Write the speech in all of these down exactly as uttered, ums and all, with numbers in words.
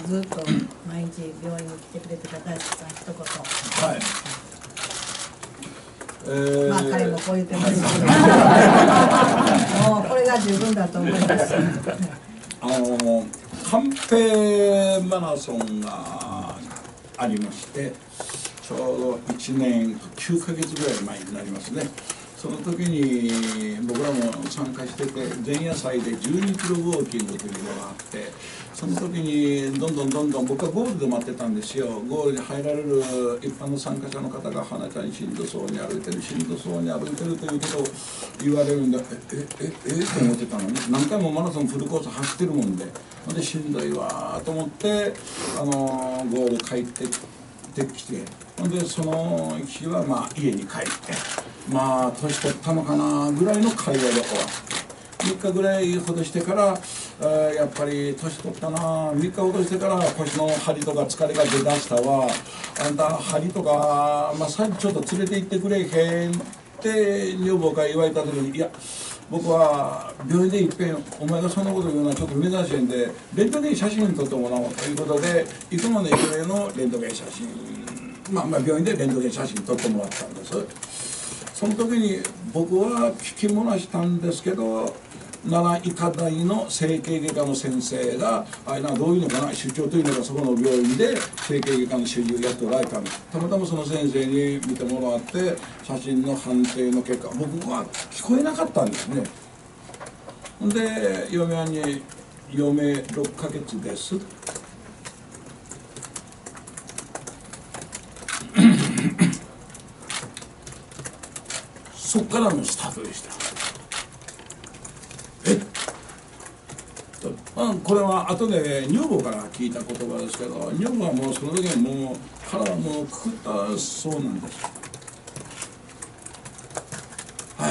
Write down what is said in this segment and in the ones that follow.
ずっと毎日病院に来てくれてた大輔さん一言。 はい。えー、 まあ彼もこう言ってますけど、もうこれが十分だと思います。 あのカンペマラソンがありまして、ちょうどいちねんきゅうかげつぐらい前になりますね。その時に僕らも参加してて、前夜祭でじゅうにキロウォーキングというのがあって、その時にどんどんどんどん僕はゴールで待ってたんですよ。ゴールに入られる一般の参加者の方が花ちゃんしんどそうに歩いてるしんどそうに歩いてるということを言われるんで、ええええと思ってたのね。何回もマラソンフルコース走ってるもんで、でしんどいわと思って、あのゴール帰ってきて、でその日はまあ家に帰って、まあ年取ったのかなぐらいの会話で終わって、みっかぐらいほどしてから、えー、やっぱり年取ったな、みっかほどしてから腰の張りとか疲れが出だしたわ、あんた張りとかマッサージちょっと連れて行ってくれへんって女房から言われた時に、いや僕は病院でいっぺんお前がそんなこと言うのはちょっと珍しいんでレントゲン写真撮ってもらおうということで、いつもの夢のレントゲン写真、まあ、まあ病院でレントゲン写真撮ってもらったんです。その時に僕は聞き漏らしたんですけど、奈良医科大の整形外科の先生があれな、どういうのかな、主張というのがそこの病院で整形外科の主治をやっておられたんです。たまたまその先生に見てもらって写真の判定の結果、僕は聞こえなかったんですね。で嫁はんに「嫁ろっかげつです」そっからのスタートでした。えっと、これは後で女房から聞いた言葉ですけど、女房はもうその時はもう腹はもうくくったそうなんです。はい。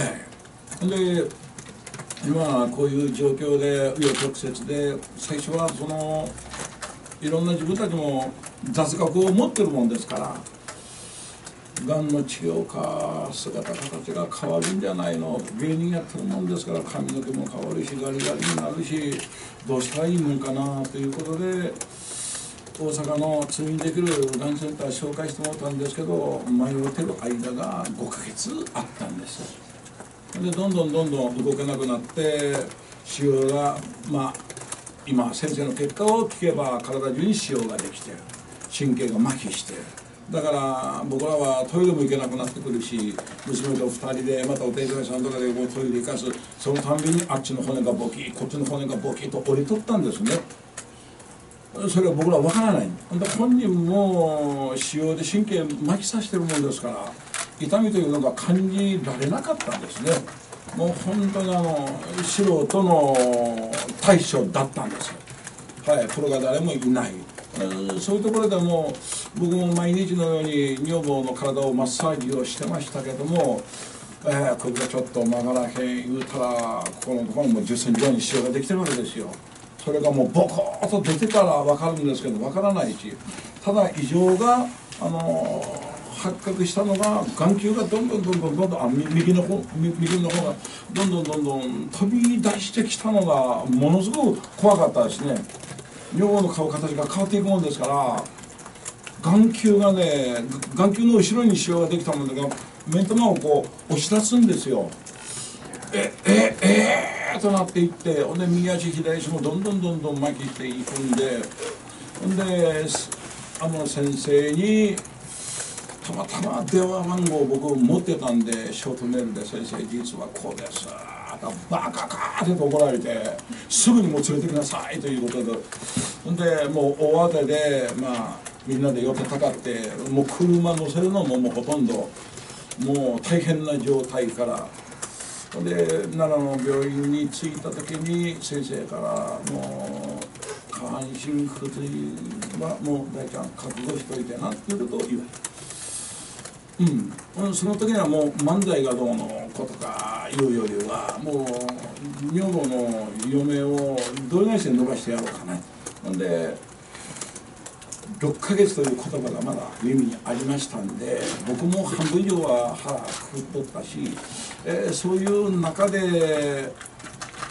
で今こういう状況で紆余曲折で、最初はそのいろんな自分たちも雑学を持ってるもんですから、がんの治療か姿形が変わるんじゃないの、芸人やってるもんですから髪の毛も変わるしガリガリになるし、どうしたらいいもんかなということで大阪の通院できるがんセンター紹介してもらったんですけど、迷ってる間がごかげつあったんです。でどんどんどんどん動けなくなって腫瘍が、まあ今先生の結果を聞けば体中に腫瘍ができて神経が麻痺して、だから僕らはトイレも行けなくなってくるし、娘とふたりでまたお手伝いさんとかでもうトイレ行かす、そのたんびにあっちの骨がボキこっちの骨がボキと折り取ったんですね。それは僕らは分からない。本人も腫瘍で神経麻痺させてるもんですから痛みというのが感じられなかったんですね。もう本当にあの素人の対処だったんですよ。はい、プロが誰もいない。そういうところでも僕も毎日のように女房の体をマッサージをしてましたけども、えー、これがちょっと曲がらへん言うたらここのところもじゅっセンチぐらいに腫瘍ができてるわけですよ。それがもうボコーッと出てから分かるんですけど分からないし、ただ異常があのー発覚したのが眼球がどんどんどんどんどんどんあ右の方右の方がどんどんどんどん飛び出してきたのがものすごく怖かったですね。女房の顔形が変わっていくもんですから眼球がね眼球の後ろに腫瘍ができたもんだから目ん玉をこう押し出すんですよ。えええー、となっていって、ほんで右足左足もどんどんどんどん麻痺していくんで、ほんであの先生にたまたま電話番号を僕持ってたんでショートメールで「先生実はこうです」とバカかーって怒られてすぐにもう連れてきなさいということで、ほんでもう大当てでまあみんなで寄ってたかってもう車乗せるのももうほとんどもう大変な状態から。で奈良の病院に着いた時に先生からもう下半身不随はもう大ちゃん覚悟しといてなっていうことを言われた。うん、その時にはもう漫才がどうのことかいうよりはもう女房の嫁をどれぐらいして伸ばしてやろうかな。ほんでろっかげつという言葉がまだ耳にありましたんで僕も半分以上は腹くくっとったし、えー、そういう中で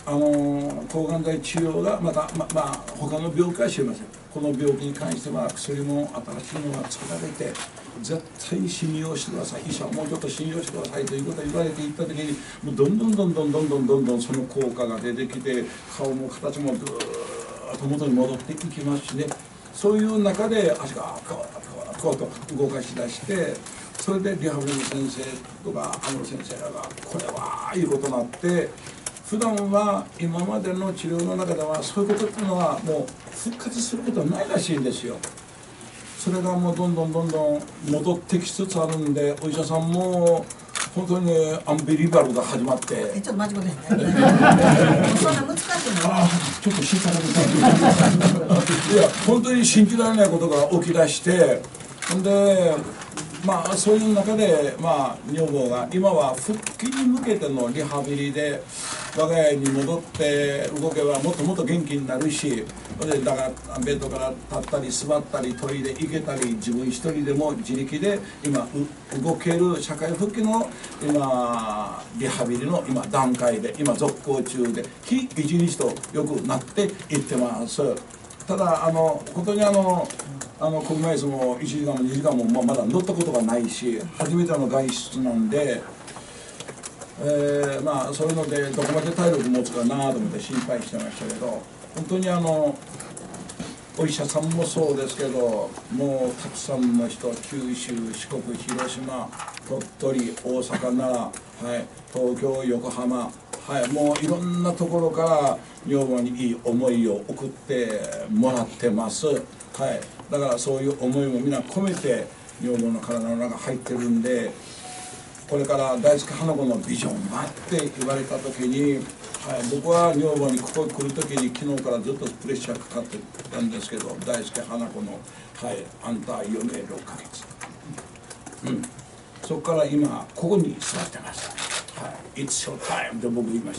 あの抗がん剤治療がまたままあ他の病気は知りません。この病気に関しては薬も新しいのが作られて絶対信用してください、医者はもうちょっと信用してくださいということを言われていった時に、もうどんどんどんどんどんどんどんどんその効果が出てきて、顔も形もずーっと元に戻っていきますしね。そういう中で足がこうこうこうと動かしだして、それでリハビリの先生とかあの先生らがこれはいうことになって、普段は今までの治療の中ではそういうことっていうのはもう復活することはないらしいんですよ。それがもうどんどんどんどん戻ってきつつあるんで、お医者さんも本当にアンビリバルが始まって。 え、ちょっと待ちくださいね。そんな難しいの。 あ、ちょっと心配なこといや、本当に信じられないことが起き出して、ほんで、まあそういう中で、まあ女房が今は復帰に向けてのリハビリで、我が家に戻って動けばもっともっと元気になるし、でだからベッドから立ったり座ったりトイレ行けたり、自分一人でも自力で今動ける社会復帰の今リハビリの今段階で今続行中で、日一日とよくなっていってます。ただあの本当にあのあの車椅子もいちじかんもにじかんも、まあ、まだ乗ったことがないし、初めての外出なんで、えー、まあそういうのでどこまで体力持つかなと思って心配してましたけど、本当にあのお医者さんもそうですけど、もうたくさんの人、九州、四国、広島、鳥取、大阪、奈良、はい、東京、横浜、はい、もういろんなところから女房にいい思いを送ってもらってます。はい、だからそういう思いもみんな込めて女房の体の中入ってるんで、これから大輔花子のビジョンはって言われた時に、はい、僕は女房にここに来る時に昨日からずっとプレッシャーかかってたんですけど、大輔花子の、はい、あんた余命ろっかげつ、うん、そこから今ここに座ってます。はい、It's your time と僕言いました。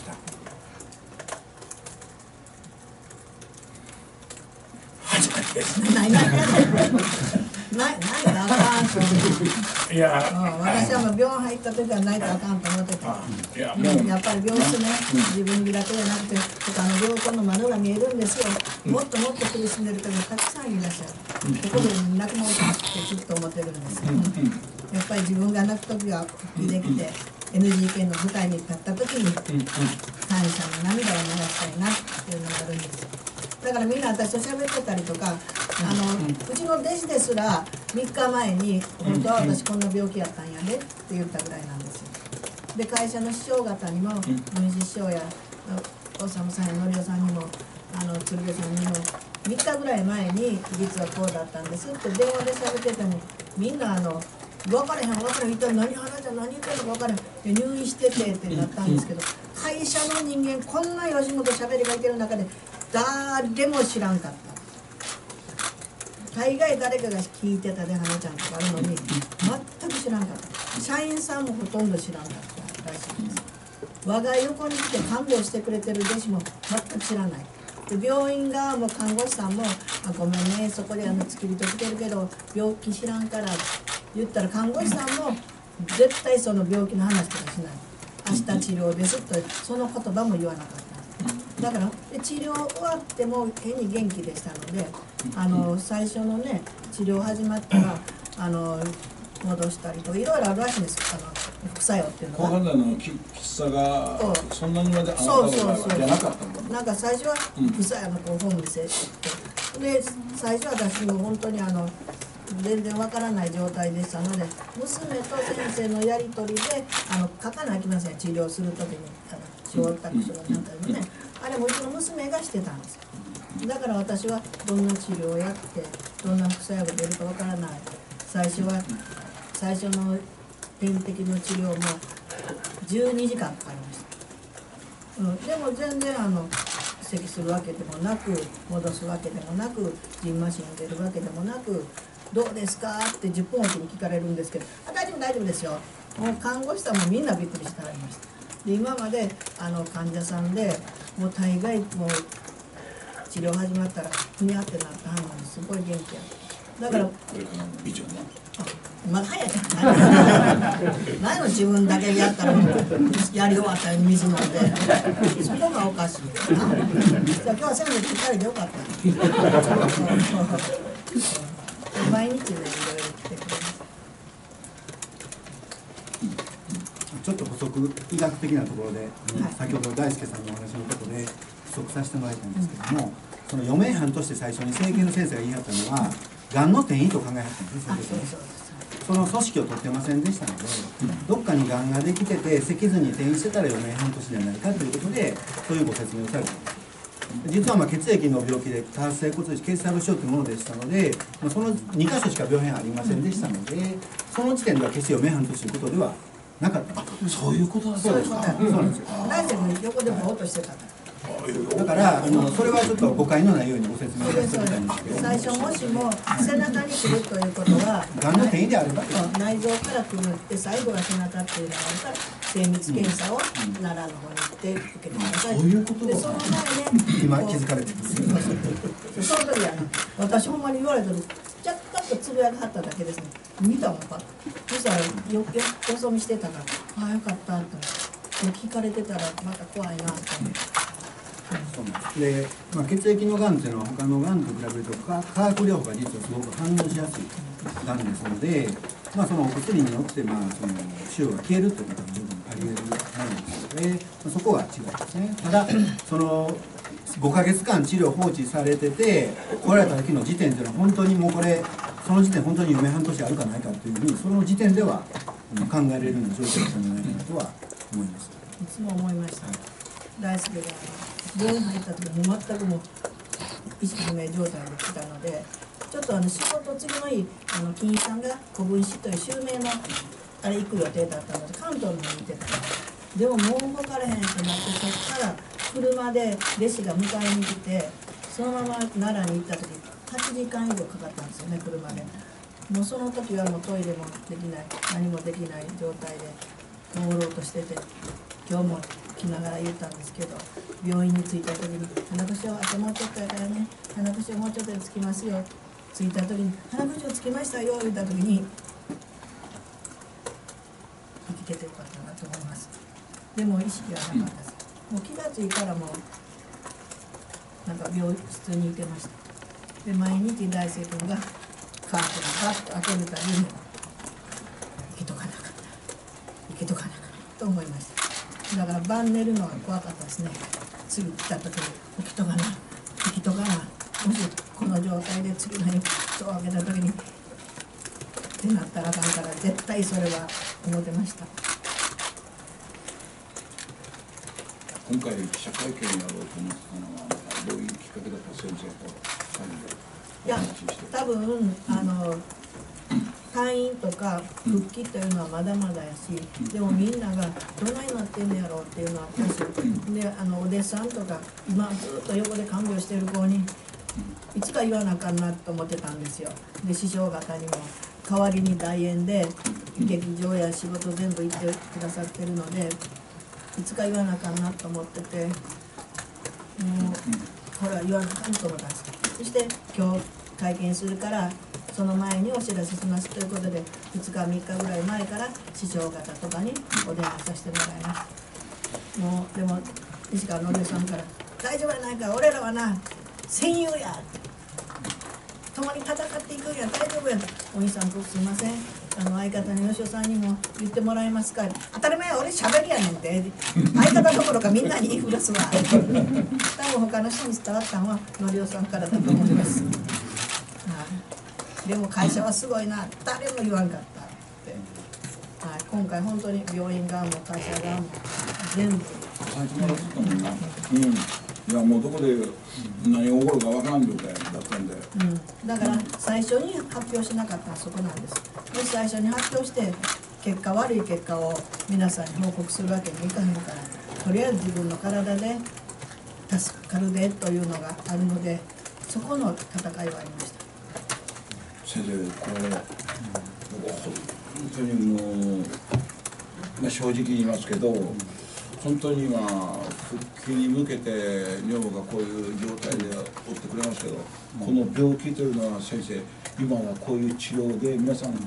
始まりです。 ないないないないないあかんと思う。 いや、 私はもう病院入った時はないとあかんと思ってた。 いや、もうやっぱり病室ね、自分だけじゃなくて他の病棟の窓が見えるんですよ。もっともっと苦しんでる方がたくさんいらっしゃる。ここで泣くもんかってずっと思ってるんですよ。やっぱり自分が泣く時ができて エヌジーケー の舞台に立った時に感謝の涙を流したいなっていうのがあるんですよ。だからみんな私と喋ってたりとか、あの、うん、うちの弟子ですらみっかまえに「本当は私こんな病気やったんやで」って言ったぐらいなんですよ。で会社の師匠方にも文枝師匠やおさむさんやのりおさんにもあの鶴瓶さんにもみっかぐらい前に「実はこうだったんです」って電話で喋ってても、みんなあの「分かれへん分かれへん、一体何話じゃ何言ってんのか分かれへん」で入院しててってなったんですけど、会社の人間こんな吉本喋りがいてる中で誰も知らんかった。大概誰かが聞いてたで花ちゃんとかあるのに全く知らんかった。社員さんもほとんど知らんかったらしいです。我が横に来て看護してくれてる弟子も全く知らない。で病院側も看護師さんも「あごめんね、そこであの付き人来てるけど病気知らんから」言ったら看護師さんも絶対その病気の話とかしない。明日治療ですとその言葉も言わなかった。だから治療終わっても変に元気でしたので、あの最初のね治療始まったらあの戻したりとかいろいろあるらしいんです。あの副作用っていうのは。 抗がん剤のきつさがそんなにまであなたの場合はじゃなかったんだ。 なんか最初は副作用のこう本見せて、で最初は私も本当にあの全然わからない状態でしたので、娘と先生のやり取りであの書かなきゃいけません、治療する時にあの承諾書なんかでね、あれもうちの娘がしてたんですよ。だから私はどんな治療をやってどんな副作用が出るかわからない。最初は最初の点滴の治療もじゅうにじかんかかりました、うん、でも全然あの咳するわけでもなく戻すわけでもなくジンマシン出るわけでもなく、どうですかってじゅっぷんおきに聞かれるんですけど、あ大丈夫大丈夫ですよ。もう看護師さんもみんなびっくりしてはりました。で今まであの患者さんでもう大概もう治療始まったらふにゃってなったはんなにすごい元気やった。だからこれからのビジョンはまだ早いね前の自分だけやったらやり終わったら水飲んでそこがおかしいな。じゃあ今日はせめてぴったりでよかった毎日ねいろいろ来てくれる。 ちょっと補足医学的なところで、はい、先ほど大輔さんのお話のことで補足させてもらいたいんですけども、うん、その余命班として最初に整形の先生が言い張ったのはがんの転移と考えはったんですね。その組織を取ってませんでしたので、どっかにがんができてて脊髄に転移してたら余命半年じゃないかということでそういうご説明をされたんです。実はまあ血液の病気で多発性骨髄血細胞症というものでしたので、まあ、そのにかしょしか病変ありませんでしたので、その時点では決して余命半年ということではなかった。 そういうことなんですか。 そうなんですよ。大輔君横でぼーっとしてたから。 だからあのそれはちょっと誤解のないようにご説明させていただきたいんですけど、 最初もしも背中に来るということはがんの転移であれば内臓から来るって最後は背中っていうのがあるから精密検査を奈良の方に行って受けてください。 そういうことでその前ね今気づかれてます。 その時あの私ほんまに言われた時ちゃっかっとつぶやがはっただけですね。見たもんか。そしたらよよよそ見してたからああよかったと聞かれてたらまた怖いなと思って。 そうなんですで、まあ、血液のがんっていうのは他のがんと比べると化学療法が実はすごく反応しやすいがんですので、まあ、そのお薬によってまあその腫瘍が消えるということは十分あり得るものですので、まあ、そこは違いですね。ただそのごかげつかん治療放置されてて来られた時の時点というのは本当にもうこれその時点本当に余命半年あるかないかというふうにその時点では考えられるような状況だったんじゃないかなとは思います。 いつも思いました。大好きで病院入った時に全くもう意識不明状態で来たので、ちょっとあの仕事次の日あの金井さんが古文市という襲名のあれ行く予定だったので関東の方に行ってた。でももう動かれへんってなってそこから車で弟子が迎えに来てそのまま奈良に行った時はちじかん以上かかったんですよね車で。もうその時はもうトイレもできない何もできない状態で朦朧としてて今日も来ながら言ったんですけど病院に着いた時に「鼻くしをあともうちょっとやからね鼻くしをもうちょっとでつきますよ」着いた時に「鼻くしをつきましたよ」言った時に生きててよかったなと思います。でも意識はなかったです。もう気がついたらもうなんか病室にいてました。で毎日大輔君がカーテンをバッと開けるたびに生きとかなかった生きとかなかったと思いました。だから晩寝るのが怖かったですね。次来た時に起きとかな起きとかな、もしこの状態で次の日戸を開けた時にってなったらあかんから絶対それは思ってました。 今回記者会見やろうと思ってたのはどういうきっかけだった先生とふたりでいや多分あの退院とか復帰というのはまだまだやし、でもみんながどないなってんのやろうっていうのはあったし、であのお弟子さんとか今ずっと横で看病してる子にいつか言わなあかんなと思ってたんですよ。で師匠方にも代わりに代演で劇場や仕事全部行ってくださってるのでいつか言わなあかんなと思ってて、もうこれは言わなあかんと思ったんです。そして今日会見するからその前にお知らせしますということでふつかみっかぐらい前から師匠方とかにお電話させてもらいます。もうでも西川のりおさんから「大丈夫やないか俺らはな戦友や」共に戦っていくんや大丈夫や」お兄さんすいませんあの相方の吉尾さんにも言ってもらえますか。当たり前俺しゃべりやねんって相方どころかみんなに言いふらすわ多分他の人に伝わったのはのりおさんからだと思います。でも会社はすごいな誰も言わんかったって、はい、今回本当に病院側も会社側も全部最初からずっともんな、うん、いやもうどこで何が起こるかわからん状態だったんで、 うん、だから最初に発表しなかったのはそこなんです。もし最初に発表して結果悪い結果を皆さんに報告するわけにいかへんからとりあえず自分の体で助かるでというのがあるのでそこの戦いはありました。 先生これ、うん、僕本当にもう、まあ、正直言いますけど、うん、本当に今復帰に向けて女房がこういう状態でおってくれますけど、うん、この病気というのは先生今はこういう治療で皆さん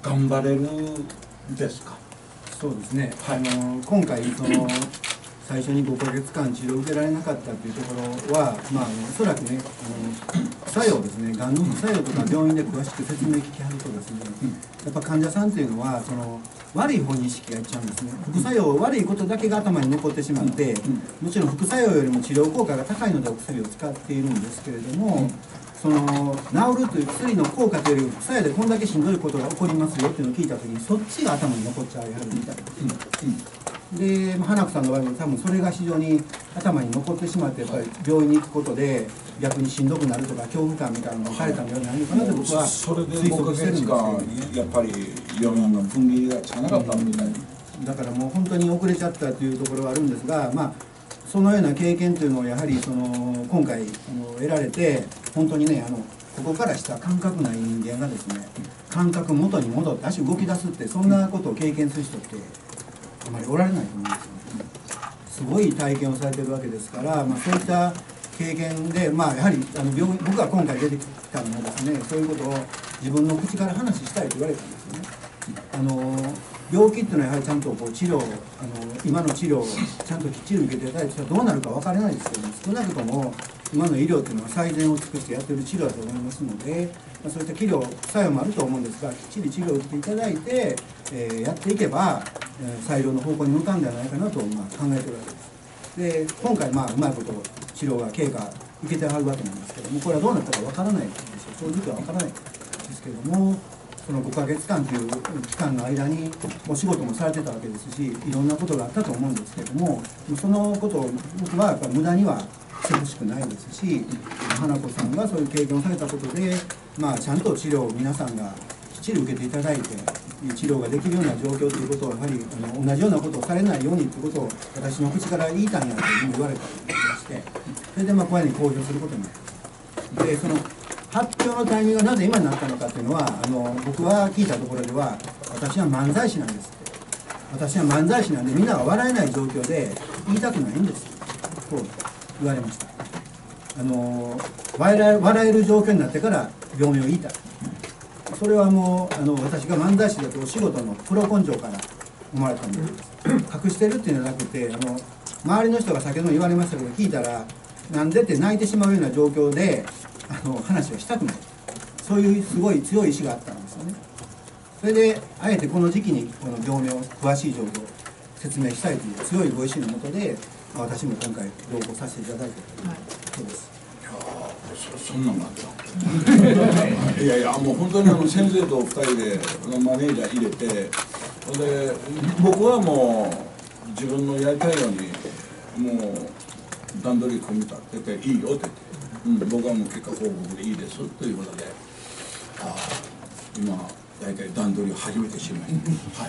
頑張れるですか？ そうですね、 はい、 あの今回その最初にごかげつかん治療を受けられなかったというところは、まあ、あのおそらくね、あの副作用ですね、がんの副作用とか病院で詳しく説明聞きはるとですね、やっぱ患者さんというのはその悪い方に意識がいっちゃうんですね。副作用、悪いことだけが頭に残ってしまって、もちろん副作用よりも治療効果が高いのでお薬を使っているんですけれども、その治るという薬の効果というより副作用でこんだけしんどいことが起こりますよっていうのを聞いたときに、そっちが頭に残っちゃうやはりみたいです。で、花子さんの場合も多分それが非常に頭に残ってしまって、やっぱり病院に行くことで逆にしんどくなるとか恐怖感みたいなのがされたんではないのかなと僕はそれで推測してるんですけどね。やっぱり読みの踏ん切りがつかなかったみたいな、 うん、だからもう本当に遅れちゃったというところはあるんですが、まあそのような経験というのをやはりその今回あの得られて、本当にね、あのここからした感覚ない人間がですね、感覚元に戻って足動き出すって、そんなことを経験する人ってあまりおられないと思うんですよ。すごい体験をされてるわけですから、まあ、そういった経験で、まあ、やはりあの病院、僕が今回出てきたのはですね、そういうことを自分の口から話したいと言われたんですよね。あの病気っていうのはやはりちゃんとこう治療、あの今の治療をちゃんときっちり受けていただいて、どうなるか分からないですけども、少なくとも今の医療っていうのは最善を尽くしてやっている治療だと思いますので、まあ、そういった治療副作用もあると思うんですが、きっちり治療を受けていただいて、えー、やっていけば、えー、最良の方向に向かうんではないかなと、まあ、考えているわけです。で今回、まあ、うまいこと治療が経過受けてはるわけなんですけども、これはどうなったか分からないですよ、正直は分からないですけども、そのごかげつかんという期間の間にお仕事もされてたわけですし、いろんなことがあったと思うんですけれども、そのことを僕はやっぱり無駄にはしてほしくないですし、花子さんがそういう経験をされたことで、まあ、ちゃんと治療を皆さんがきっちり受けていただいて、治療ができるような状況ということを、やはりあの同じようなことをされないようにということを私の口から言いたいなというふうに言われたと思いまして、それでまあこういうふうに公表することになります。でその発表のタイミングがなぜ今になったのかというのは、あの僕は聞いたところでは、私は漫才師なんですって、私は漫才師なんでみんなが笑えない状況で言いたくないんですと言われました。あの笑え笑える状況になってから病名を言いたい、それはもうあの私が漫才師だとお仕事のプロ根性から思われたものです。隠してるっていうのではなくて、あの周りの人が先ほども言われましたけど、聞いたらなんでって泣いてしまうような状況であの話をしたくない、そういうすごい強い意志があったんですよね。それであえてこの時期にこの病名を詳しい状況を説明したいという強いご意志のもとで、私も今回同行させていただいているそうです。 いやそそんなんがあったいやいや、もう本当にあの先生とふたりでマネージャー入れて、で僕はもう自分のやりたいようにもう段取り組み立てていいよって言って、うん、僕はもう結果報告でいいですということで、ああ今大体段取りを始めてしまいました。はい。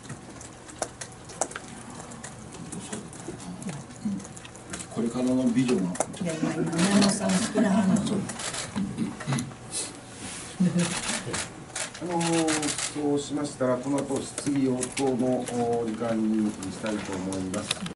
これからのビジョンは。 いやいや、宮本さん好きな話。 あのそうしましたら、この後質疑応答の時間にしたいと思います。